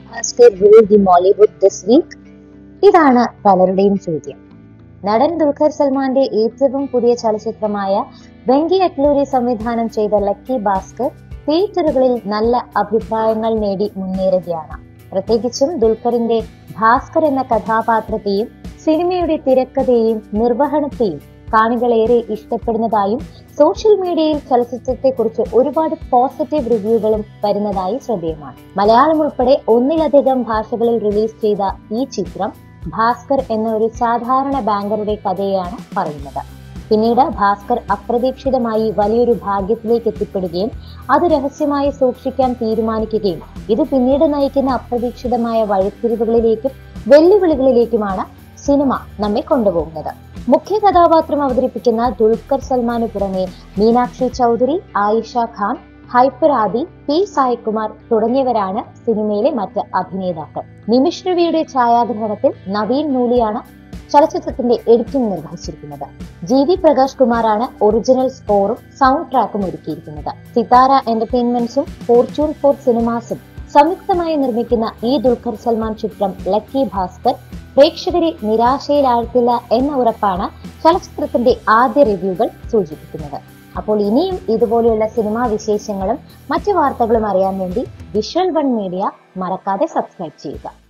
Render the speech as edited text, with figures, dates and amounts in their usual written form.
Bhaskar ruled the Mollywood this week? ഇതാണ് പലരുടെയും ചോദ്യം. നടൻ ദുൽഖർ സൽമാന്റെ ഏറ്റവും പുതിയ ചലച്ചിത്രമായ വെങ്കി അറ്റ്ലൂരി സംവിധാനം ചെയ്ത ലക്കി ഭാസ്കർ തിയേറ്ററുകളിൽ നല്ല അഭിപ്രായങ്ങൾ നേടി മുന്നേറുകയാണ്. പ്രത്യേകിച്ചും ദുൽഖറിന്റെ ഭാസ്കർ എന്ന കഥാപാത്രത്തെയും സിനിമയുടെ തിരക്കഥയെയും നിർവഹണത്തെയും കാണികളേറെ ഇഷ്ടപ്പെടുന്നതായും സോഷ്യൽ മീഡിയയിൽ ചലച്ചിത്രത്തെക്കുറിച്ച് ഒരുപാട് പോസിറ്റീവ് റിവ്യൂകളും വരുന്നതായി ശ്രദ്ധേയമാണ്. മലയാളം ഉൾപ്പെടെ ഒന്നിലധികം ഭാഷകളിൽ റിലീസ് ചെയ്ത ഈ ചിത്രം ഭാസ്കർ എന്ന ഒരു സാധാരണ ബാങ്കറുടെ കഥയാണ് പറയുന്നത്. പിന്നീട് ഭാസ്കർ അപ്രതീക്ഷിതമായി വലിയൊരു ഭാഗ്യത്തിലേക്ക് എത്തിപ്പെടുകയും അത് രഹസ്യമായി സൂക്ഷിക്കാൻ തീരുമാനിക്കുകയും ഇത് പിന്നീട് നയിക്കുന്ന അപ്രതീക്ഷിതമായ വഴിത്തിരിവുകളിലേക്കും വെല്ലുവിളികളിലേക്കുമാണ് സിനിമ നമ്മെ കൊണ്ടുപോകുന്നത്. മുഖ്യ കഥാപാത്രം അവതരിപ്പിക്കുന്ന ദുൽഖർ സൽമാനു പുറമെ മീനാക്ഷി ചൗധരി, ആയിഷ ഖാൻ, ഹൈപ്പർ ആദി, പി സായികുമാർ തുടങ്ങിയവരാണ് സിനിമയിലെ മറ്റ് അഭിനേതാക്കൾ. നിമിഷ് രവിയുടെ ഛായാഗ്രഹണത്തിൽ നവീൻ നൂലിയാണ് ചലച്ചിത്രത്തിന്റെ എഡിറ്റിംഗ് നിർവഹിച്ചിരിക്കുന്നത്. ജി.വി. പ്രകാശ് കുമാറാണ് ഒറിജിനൽ സ്കോറും സൗണ്ട് ട്രാക്കും ഒരുക്കിയിരിക്കുന്നത്. സിതാര എന്റർടൈൻമെന്റ്സും ഫോർച്യൂൺ 4 സിനിമാസും സംയുക്തമായി നിർമ്മിക്കുന്ന ഈ ദുൽഖർ സൽമാൻ ചിത്രം ലക്കി ഭാസ്കർ പ്രേക്ഷകരെ നിരാശയിലാഴ്ത്തില്ല എന്ന ഉറപ്പാണ് ചലച്ചിത്രത്തിന്റെ ആദ്യ റിവ്യൂകൾ സൂചിപ്പിക്കുന്നത്. അപ്പോൾ ഇനിയും ഇതുപോലെയുള്ള സിനിമാ വിശേഷങ്ങളും മറ്റു വാർത്തകളും അറിയാൻ വേണ്ടി വിഷ്വൽ 1 മീഡിയ മറക്കാതെ സബ്സ്ക്രൈബ് ചെയ്യുക.